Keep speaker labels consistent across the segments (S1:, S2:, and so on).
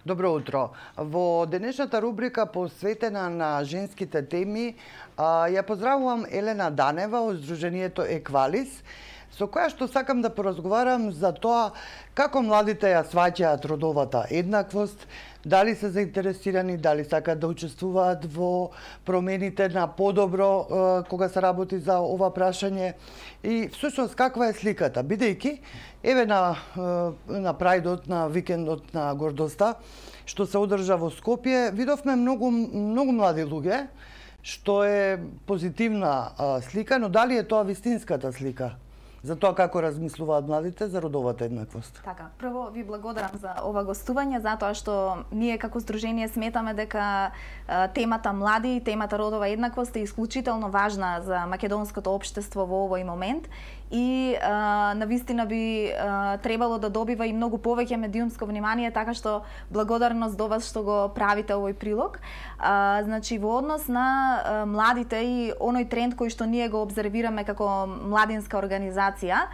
S1: Добро утро. Во денешната рубрика посветена на женските теми, ја поздравувам Елена Данева од Сдруженијето Еквалис, со која што сакам да поразговарам за тоа како младите ја сваќаат родовата еднаквост, дали се заинтересирани, дали сакаат да учествуваат во промените на подобро кога се работи за ова прашање и всушност каква е сликата, бидејќи еве на прајдот, на викендот на гордоста што се одржа во Скопје, видовме многу млади луѓе, што е позитивна слика, но дали е тоа вистинската слика за тоа како размислуваат младите за родовата еднаквост?
S2: Така, прво ви благодарам за ова гостување, затоа што ние како Сдружение сметаме дека темата млади и темата родова еднаквост е исклучително важна за македонското општество во овој момент и навистина би требало да добива и многу повеќе медиумско внимание, така што благодарност до вас што го правите овој прилог. Значи во однос на младите и оној тренд кој што ние го обзервираме како младинска организација,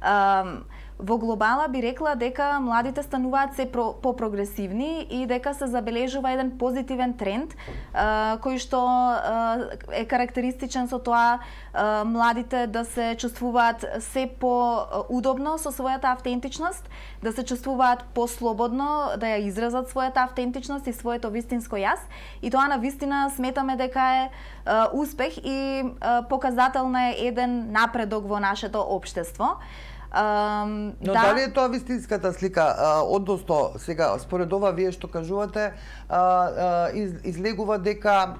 S2: во глобала би рекла дека младите стануваат се по-прогресивни и дека се забележува еден позитивен тренд кој што е карактеристичен со тоа младите да се чувствуваат се по-удобно со својата автентичност, да се чувствуваат по-слободно да ја изразат својата автентичност и своето вистинско јас, и тоа навистина сметаме дека е успех и показател на еден напредок во нашето општество.
S1: Но дали е тоа вистинската слика? Односно, сега, според ова вие што кажувате, излегува дека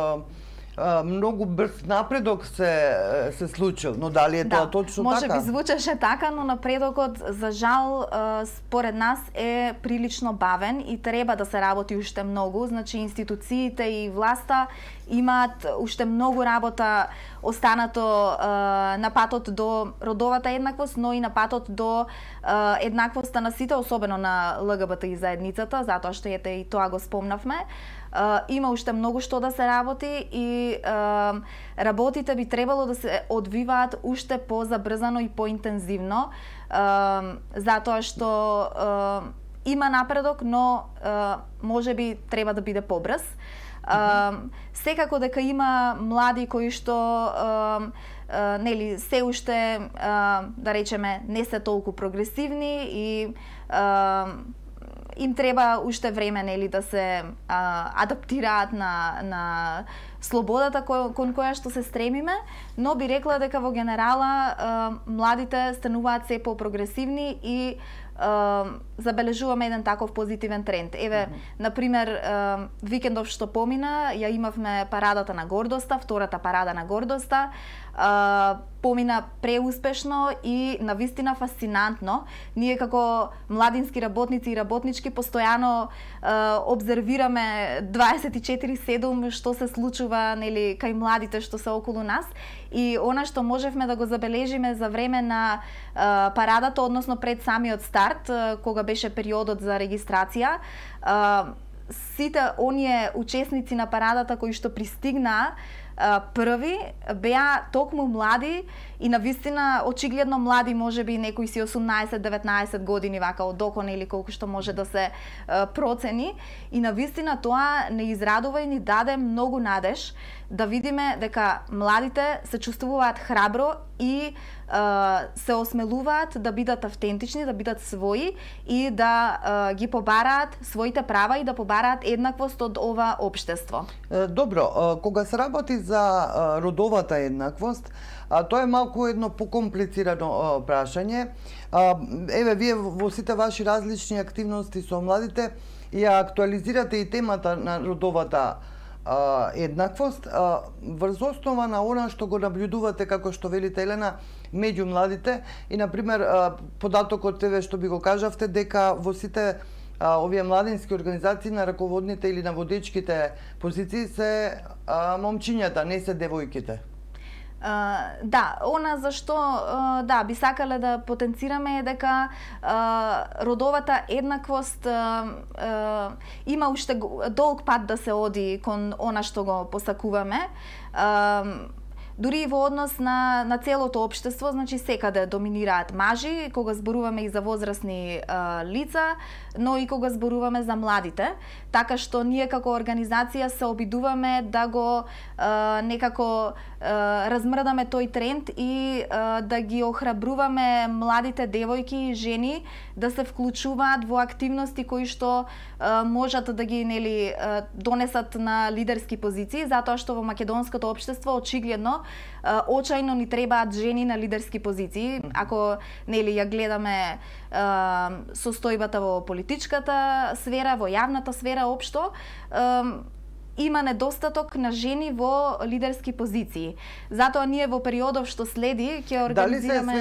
S1: многу брз напредок се случил, но дали е тоа точно така?
S2: Може би звучеше така, но напредокот за жал според нас е прилично бавен и треба да се работи уште многу. Значи институциите и власта имаат уште многу работа останато на патот до родовата еднаквост, но и на патот до еднаквоста на сите, особено на ЛГБТ и заедницата, затоа што ете и тоа го спомнавме. Има уште многу што да се работи и работите би требало да се одвиваат уште позабрзано и поинтензивно, затоа што има напредок, но може би треба да биде побрз. Секако дека има млади кои што нели се уште да речеме не се толку прогресивни и им треба уште време нели да се адаптираат на слободата кон која што се стремиме, но би рекла дека во генерала младите стануваат се по-прогресивни и забележуваме еден таков позитивен тренд. Еве, например, викендов што помина, ја имавме парадата на гордоста, втората парада на гордоста, помина преуспешно и навистина фасцинантно. Ние како младински работници и работнички постојано обзервираме 24/7 што се случува нели кај младите што се околу нас, и она што можевме да го забележиме за време на парадата, односно пред самиот старт, кога беше периодот за регистрација, сите оние учесници на парадата кои што пристигнаа први беа токму млади и навистина очигледно млади, можеби некои си 18-19 години вака од окон или колку што може да се процени, и навистина тоа не израдува и ни даде многу надеж да видиме дека младите се чувствуваат храбро и се осмелуваат да бидат автентични, да бидат своји и да ги побараат своите права и да побараат еднаквост од ова општество.
S1: Добро, кога се работи за родовата еднаквост, тоа е малку едно покомплицирано прашање. Еве, вие во сите ваши различни активности со младите ја актуализирате и темата на родовата еднаквост врз основа на она што го наблюдувате, како што велите Елена, меѓу младите, и например податокот еве што би го кажавте дека во сите овие младински организации на раководните или на водечките позиции се момчињата, не се девојките.
S2: Да, она зашто да би сакале да потенцираме е дека родовата еднаквост има уште долг пат да се оди кон она што го посакуваме. дури и во однос на целото општество, значи секаде доминираат мажи, кога зборуваме и за возрастни лица, но и кога зборуваме за младите, така што ние како организација се обидуваме да го некако размрдаме тој тренд и да ги охрабруваме младите девојки и жени да се вклучуваат во активности кои што можат да ги донесат на лидерски позиции, затоа што во македонското општество очигледно очајно ни требаат жени на лидерски позиции. Ако ја гледаме состојбата во политичката сфера, во јавната сфера општо, има недостаток на жени во лидерски позиции. Затоа ние во периодов што следи ќе организираме...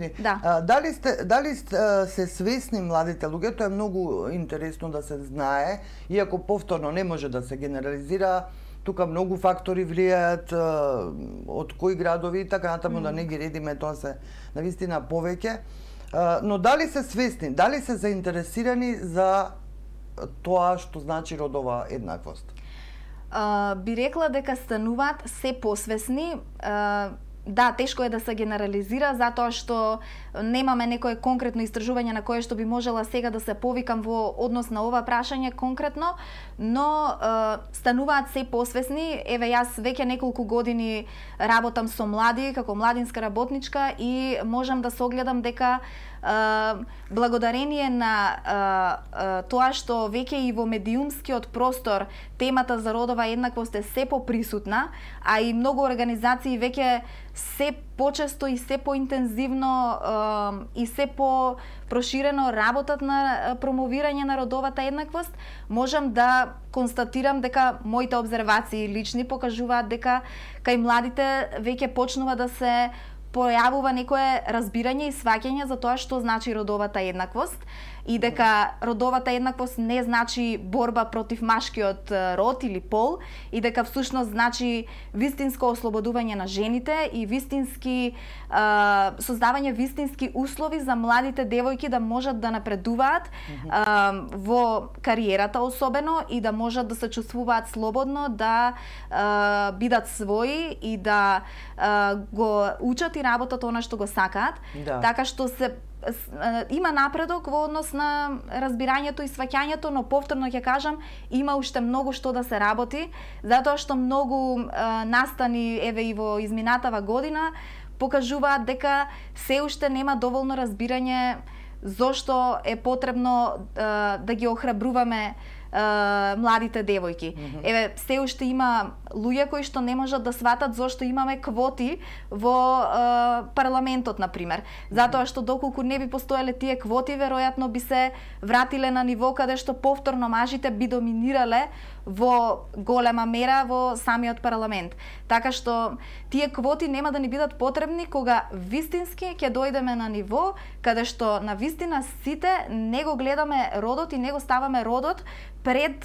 S1: Дали се свесни младите луѓе? Тоа е многу интересно да се знае, иако повторно не може да се генерализира. Тука многу фактори влијаат, од кои градови и така натаму, да не ги редиме, тоа се навистина повеќе. Но дали се свесни, дали се заинтересирани за тоа што значи родова еднаквост?
S2: Би рекла дека стануваат се посвесни. Да, тешко е да се генерализира, затоа што немаме некое конкретно истражување на кое што би можела сега да се повикам во однос на ова прашање конкретно, но стануваат се посвесни. Еве, јас веќе неколку години работам со млади, како младинска работничка и можам да се огледам дека благодарение на тоа што веќе и во медиумскиот простор темата за родова еднаквост е се поприсутна, а и многу организации веќе се почесто и се поинтензивно и се по проширено работат на промовирање на родовата еднаквост, можам да констатирам дека моите обзервации лични покажуваат дека кај младите веќе почнува да се појавува некое разбирање и сваќање за тоа што значи родовата еднаквост и дека родовата еднаквост не значи борба против машкиот род или пол и дека всушност значи вистинско ослободување на жените и вистински создавање вистински услови за младите девојки да можат да напредуваат во кариерата особено и да можат да се чувствуваат слободно, да бидат своји и да го учат и работат она што го сакаат. Да. Така што се има напредок во однос на разбирањето и сваќањето, но повторно ќе кажам, има уште многу што да се работи, затоа што многу настани, еве и во изминатава година, покажуваат дека се уште нема доволно разбирање зошто е потребно да ги охрабруваме младите девојки. Еве, се уште има луѓе кои што не можат да сватат зошто имаме квоти во парламентот, например. Затоа што доколку не би постоеле тие квоти, веројатно би се вратиле на ниво каде што повторно мажите би доминирале во голема мера во самиот парламент. Така што тие квоти нема да ни бидат потребни кога вистински ќе дојдеме на ниво каде што на вистина сите не го гледаме родот и не го ставаме родот пред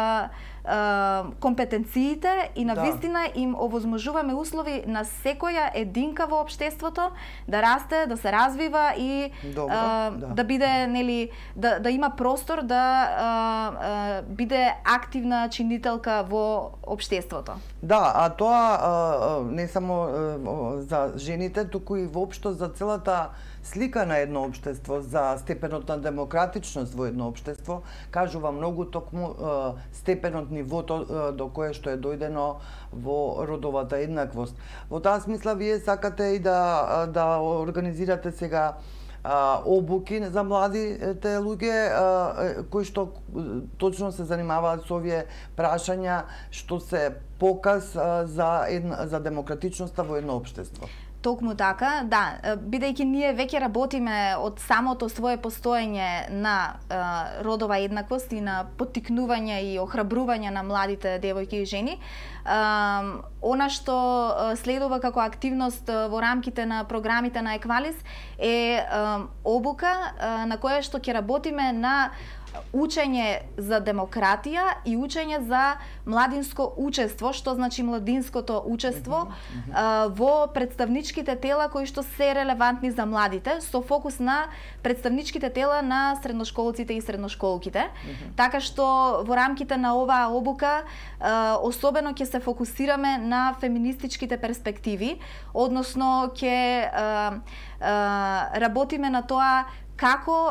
S2: компетенциите и на вистина им овозможуваме услови на секоја единка во општеството да расте, да се развива и да биде, да има простор да биде активна чинителка во општеството.
S1: Да, а тоа не само за жените, туку и воопшто за целата слика на едно општество, за степенот на демократичност во едно општество, кажува многу токму степенот, нивото до кое што е дојдено во родовата еднаквост. Во таа смисла вие сакате и да организирате сега обуки за младите луѓе кои што точно се занимаваат со овие прашања што се показ за демократичноста во едно општество.
S2: Токму така, да, бидејќи ние веќе работиме од самото свое постоење на родова еднаквост и на поттикнување и охрабрување на младите девојки и жени, она што следува како активност во рамките на програмите на Еквалис е обука на која што ќе работиме на учење за демократија и учење за младинско учество, што значи младинското учество во представничките тела кои што се релевантни за младите, со фокус на представничките тела на средношколците и средношколките. Така што во рамките на оваа обука особено ќе се фокусираме на феминистичките перспективи, односно ќе работиме на тоа како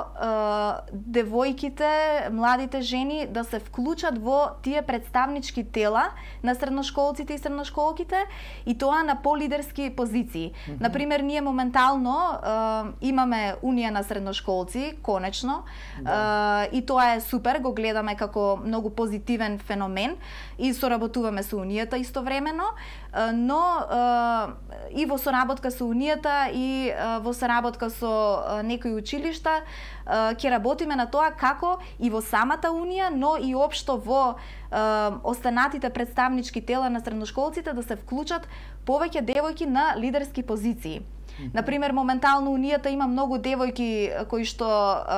S2: девојките, младите жени да се вклучат во тие представнички тела на средношколците и средношколките и тоа на полидерски позиции. Например, ние моментално имаме Унија на средношколци, конечно, и тоа е супер, го гледаме како многу позитивен феномен и соработуваме со Унијата истовремено, но и во соработка со Унијата и во соработка со некои училишта ќе работиме на тоа како и во самата Унија, но и општо во останатите представнички тела на средношколците да се вклучат повеќе девојки на лидерски позиции. Например, моментално Унијата има многу девојки кои што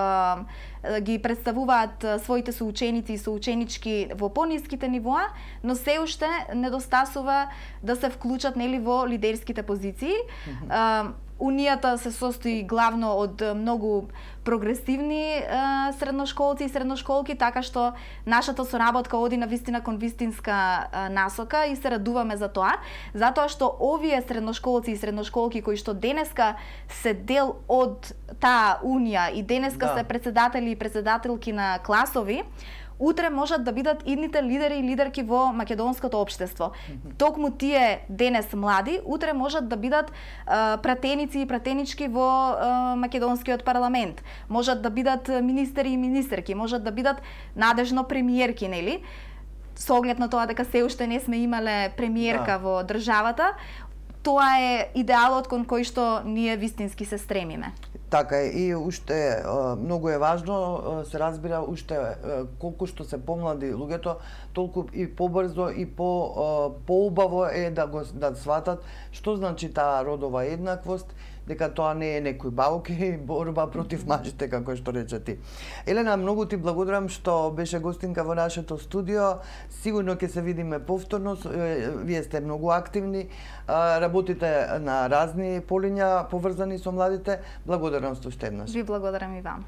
S2: ги представуваат своите соученици и соученички во пониските нивоа, но се уште недостасува да се вклучат нели во лидерските позиции. Унијата се состои главно од многу прогресивни средношколци и средношколки, така што нашата соработка оди на вистина кон вистинска насока и се радуваме за тоа, затоа што овие средношколци и средношколки кои што денеска се дел од таа Унија и денеска се председатели и председателки на класови, утре можат да бидат идните лидери и лидерки во македонското општество. Токму тие денес млади, утре можат да бидат пратеници и пратенички во македонскиот парламент. Можат да бидат министери и министерки, можат да бидат надежно премиерки, нели? Со оглед на тоа дека се уште не сме имале премиерка во државата, тоа е идеалот кон кој што ние вистински се стремиме.
S1: Така е, и уште многу е важно, се разбира, уште колку што се помлади луѓето, толку и побрзо и поубаво е да сватат што значи таа родова еднаквост, дека тоа не е некој бауки борба против мажите, како што рече ти. Елена, многу ти благодарам што беше гостинка во нашето студио. Сигурно ќе се видиме повторно. Вие сте многу активни, работите на разни полиња поврзани со младите. Благодарам уште еднаш.
S2: Ви благодарам и вам.